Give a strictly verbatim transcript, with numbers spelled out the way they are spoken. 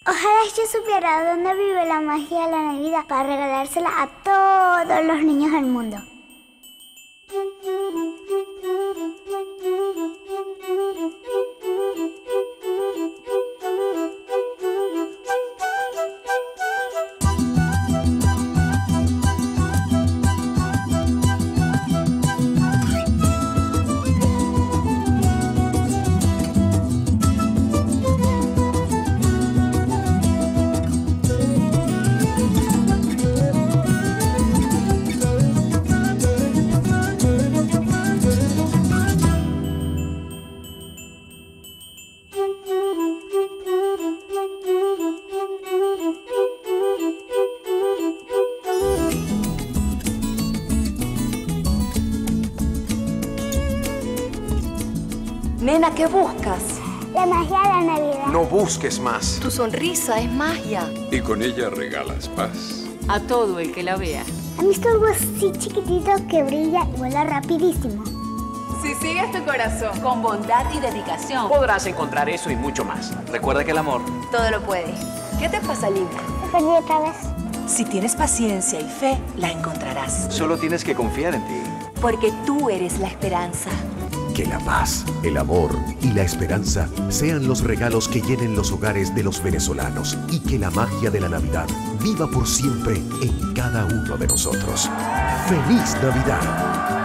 Ojalá yo supiera dónde vive la magia de la Navidad para regalársela a todos los niños del mundo. Nena, ¿qué buscas? La magia de la Navidad. No busques más. Tu sonrisa es magia. Y con ella regalas paz. A todo el que la vea. ¿Han visto algo así chiquitito que brilla y vuela rapidísimo? Si sigues tu corazón con bondad y dedicación, podrás encontrar eso y mucho más. Recuerda que el amor todo lo puede. ¿Qué te pasa, Linda? Me perdí otra vez. Si tienes paciencia y fe, la encontrarás. Solo tienes que confiar en ti. Porque tú eres la esperanza. Que la paz, el amor y la esperanza sean los regalos que llenen los hogares de los venezolanos y que la magia de la Navidad viva por siempre en cada uno de nosotros. ¡Feliz Navidad!